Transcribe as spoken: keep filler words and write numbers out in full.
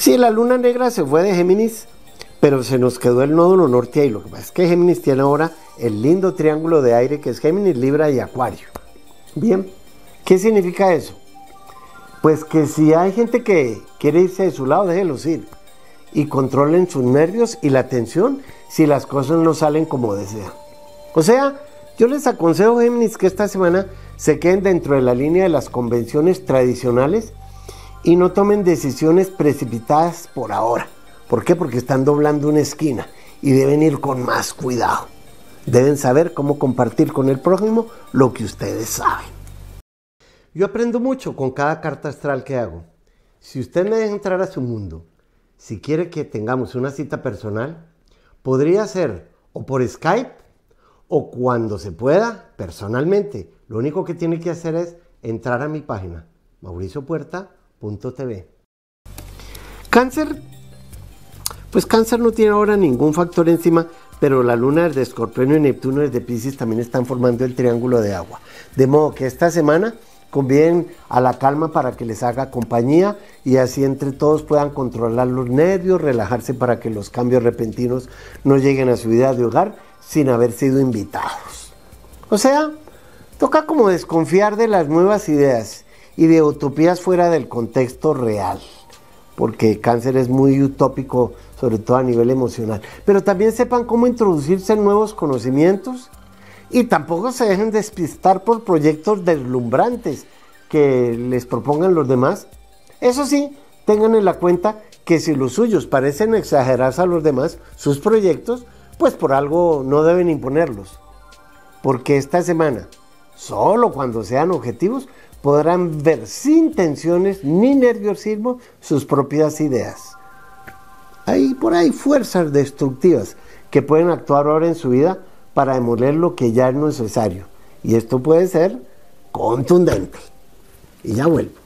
Sí, la luna negra se fue de Géminis, pero se nos quedó el nódulo norte ahí. Lo que pasa es que Géminis tiene ahora el lindo triángulo de aire que es Géminis, Libra y Acuario. Bien, ¿qué significa eso? Pues que si hay gente que quiere irse de su lado, déjelos ir. Y controlen sus nervios y la tensión si las cosas no salen como desean. O sea, yo les aconsejo, Géminis, que esta semana se queden dentro de la línea de las convenciones tradicionales y no tomen decisiones precipitadas por ahora. ¿Por qué? Porque están doblando una esquina y deben ir con más cuidado. Deben saber cómo compartir con el prójimo lo que ustedes saben. Yo aprendo mucho con cada carta astral que hago. Si usted me deja entrar a su mundo, si quiere que tengamos una cita personal, podría ser o por Skype o cuando se pueda, personalmente. Lo único que tiene que hacer es entrar a mi página, mauricio puerta punto t v. Cáncer. Pues Cáncer no tiene ahora ningún factor encima, pero la luna de Escorpión y Neptuno desde Piscis también están formando el triángulo de agua. De modo que esta semana convienen a la calma para que les haga compañía y así entre todos puedan controlar los nervios, relajarse para que los cambios repentinos no lleguen a su vida de hogar sin haber sido invitados. O sea, toca como desconfiar de las nuevas ideas y de utopías fuera del contexto real, porque Cáncer es muy utópico, sobre todo a nivel emocional. Pero también sepan cómo introducirse en nuevos conocimientos y tampoco se dejen despistar por proyectos deslumbrantes que les propongan los demás. Eso sí, tengan en la cuenta que si los suyos parecen exagerarse a los demás, sus proyectos, pues por algo no deben imponerlos. Porque esta semana, solo cuando sean objetivos, podrán ver sin tensiones ni nerviosismo sus propias ideas. Hay por ahí fuerzas destructivas que pueden actuar ahora en su vida para demoler lo que ya es necesario. Y esto puede ser contundente. Y ya vuelvo.